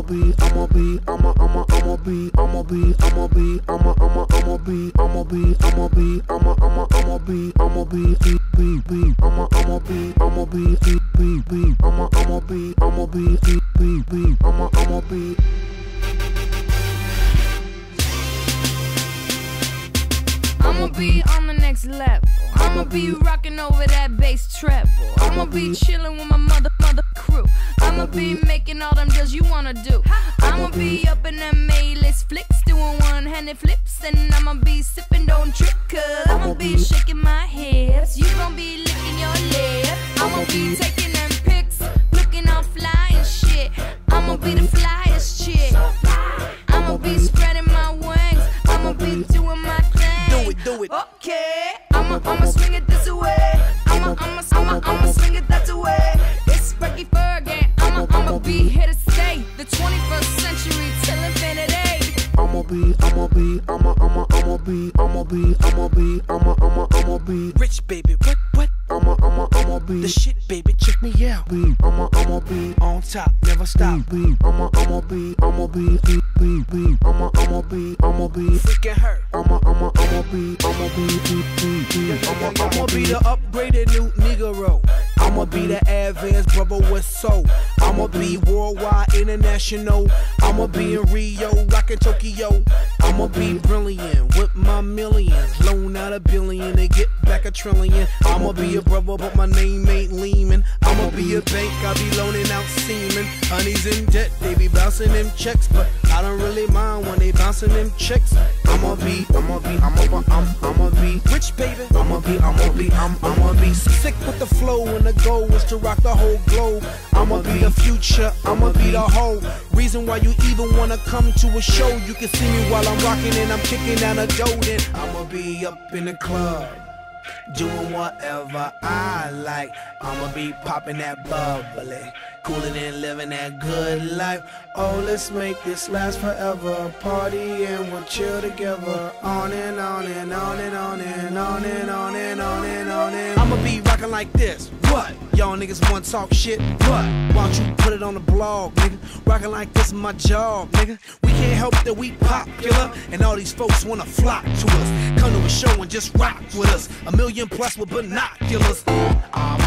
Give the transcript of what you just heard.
I'ma be on the next level. I'ma be rocking over that bass treble. I'ma be chilling with my mother crew. I'ma be making all them deals you wanna do. I'ma be up in them A-list flicks, doing one-handed flips, and I'ma be sipping, don't trip, cause I'ma be shaking my hips. You gon' be licking your lips. I'ma be taking them pics, looking all fly and shit. I'ma be the flyest chick. I'ma be spreading my wings. I'ma be doing my thing. Do it. Okay, I'ma swing it this way. I'ma swing it that way. It's Frankie Fergie. I'ma be here to stay. The 21st century till infinity. I'ma be Rich baby, what? I'ma be The shit baby, check me out. I'ma be On top, never stop. I'ma be Freaking her. I'ma be the upgraded new Negro. I'ma be the advanced brother with soul. I'ma be worldwide, international. I'ma be in Rio, rockin' Tokyo. I'ma be brilliant with my millions. Loan out $1 billion and get back $1 trillion. I'ma be a brother, but my name ain't Lehman. I'ma be a bank, I be loaning out semen. Honey's in debt, they be bouncing them checks, but I don't really mind when they bouncing them checks. I'ma be rich, baby. I'ma be sick with the flow, and the goal is to rock the whole globe. I'ma be the future, I'ma be the whole reason why you even wanna come to a show. You can see me while I'm rocking and I'm kicking down a dough. Then I'ma be up in the club, doing whatever I like. I'ma be popping that bubbly, cooling and living that good life. Oh, let's make this last forever. Party and we'll chill together. On and on and on and on and on and on and on and on and I'ma be rocking like this. What? Y'all niggas wanna talk shit? What? Why don't you put it on the blog, nigga? Rocking like this is my job, nigga. We can't help that we popular, and all these folks wanna flock to us. Come to a show and just rock with us. 1 million plus with binoculars.